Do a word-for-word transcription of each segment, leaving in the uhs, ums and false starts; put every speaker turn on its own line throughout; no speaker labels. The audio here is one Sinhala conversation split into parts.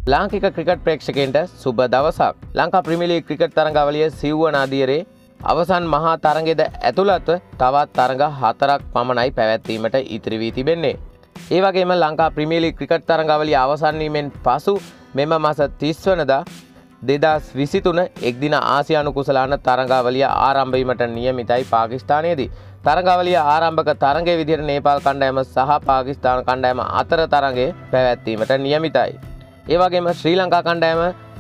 ලාංකික ක්‍රිකට් ප්‍රේක්ෂකයන්ට සුබ දවසක්. ලංකා ප්‍රීමියර් ලීග් ක්‍රිකට් තරඟාවලියේ සිව්වන අදියරේ අවසන් මහා තරඟෙද ඇතුළත්ව තවත් තරඟ හතරක් පමණයි පැවැත්වීමට ඉතිරි වී තිබෙන්නේ. ඒ වගේම ලංකා ප්‍රීමියර් ලීග් ක්‍රිකට් තරඟාවලිය අවසන් වීමෙන් පසු මෙම මාස තිස් වනදා දෙදහස් විසිතුන එක්දින ආසියානු කුසලාන තරඟාවලිය ආරම්භ වීමට නියමිතයි පාකිස්තානයේදී. තරඟාවලිය ආරම්භක තරඟයේ විදිහට නේපාල් කණ්ඩායම සහ පාකිස්තාන කණ්ඩායම අතර තරඟය පැවැත්වීමට නියමිතයි. ඒ වගේම ශ්‍රී ලංකා කණ්ඩායම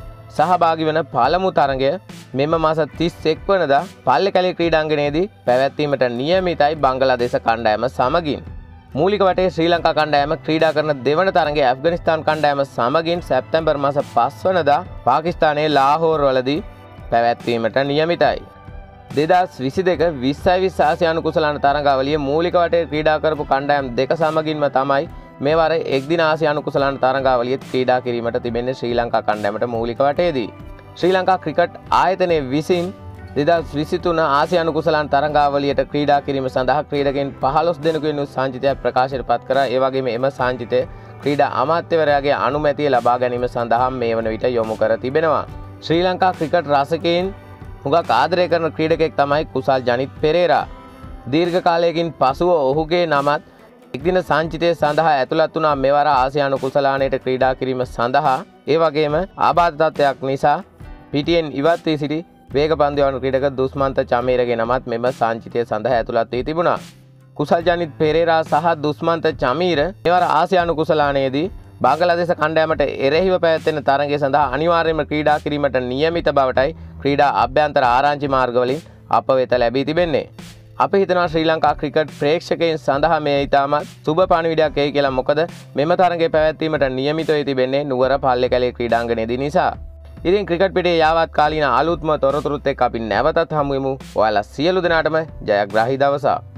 සහභාගී වන පළමු තරඟය මෙම මාස තිස් එක් වනදා පල්ලේකැලේ ක්‍රීඩාංගණයේදී පැවැත්වීමට නියමිතයි බංගලාදේශ කණ්ඩායම සමගින්. මූලික වටේ ශ්‍රී ලංකා කණ්ඩායම ක්‍රීඩා කරන දෙවන තරඟය ඇෆ්ගනිස්තාන් කණ්ඩායම සමගින් සැප්තැම්බර් මාස පස් වනදා පාකිස්තානයේ ලාහෝර් වලදී පැවැත්වීමට නියමිතයි. දෙදහස් විසි දෙක විස්සයි විස්ස ආසියානු කුසලාන තරඟාවලියේ මූලික වටේ ක්‍රීඩා කරපු කණ්ඩායම් දෙක සමගින්ම තමයි මේ වර එක්දින ආසියානු කුසලාන තරඟාවලියත් ක්‍රීඩා කිරීමට තිබෙන්නේ ශ්‍රී ලංකා කණ්ඩායමට මූලික වටේදී. ශ්‍රී ලංකා ක්‍රිකට් ආයතනයේ විසින් දෙදහස් විසිතුන ආසියානු කුසලාන තරඟාවලියට ක්‍රීඩා කිරීම සඳහා ක්‍රීඩකයන් පහළොස් දෙනෙකුන් සංචිතයක් ප්‍රකාශයට පත් කරා. ඒ වගේම එම සංචිතය ක්‍රීඩා අමාත්‍යවරයාගේ අනුමැතිය ලබා ගැනීම සඳහා මේ වන විට යොමු කර තිබෙනවා. ශ්‍රී ලංකා ක්‍රිකට් රසිකයින් හුඟක් ආදරය කරන ක්‍රීඩකයෙක් තමයි කුසල් ජනිත් පෙරේරා. දීර්ඝ කාලයකින් පසුව ඔහුගේ නමත් එක්දින සංචිතය සඳහා ඇතුළත් වුණා මෙවර ආසියානු කුසලානයට ක්‍රීඩා කිරීම සඳහා. ඒ වගේම ආබාධ තත්ත්වයක් නිසා පිටියෙන් ඉවත් වී සිටි වේගපන්දු යවන ක්‍රීඩක දුස්මන්ත චමීරගේ නමත් මෙම සංචිතය සඳහා ඇතුළත් වී තිබුණා. කුසල් ජනිත් පෙරේරා සහ දුස්මන්ත චමීර මෙවර ආසියානු කුසලානයේදී බංගලාදේශ කණ්ඩායමට එරෙහිව පැවැත්වෙන තරඟය සඳහා අනිවාර්යයෙන්ම ක්‍රීඩා කිරීමට නියමිත බවටයි ක්‍රීඩා අභ්‍යන්තර ආරංචි මාර්ගවලින් අප වෙත ලැබී තිබෙන්නේ. අපි හිතනවා ශ්‍රී ලංකා ක්‍රිකට් ප්‍රේක්ෂකයන් සඳහා මේ ඉතාමත් සුබ පණිවිඩයක් එයි කියලා. මොකද මෙම තරඟය පැවැත්වීමට නියමිතව තිබෙන්නේ නුවර පල්ලේකැලේ ක්‍රීඩාංගණයේදී නිසා. ඉතින් ක්‍රිකට් පිටේ යාවත් කාලීන අලුත්ම තොරතුරුත් එක්ක අපි නැවතත් හමු වෙමු. ඔයාලා සියලු දෙනාටම ජයග්‍රාහී දවසක්.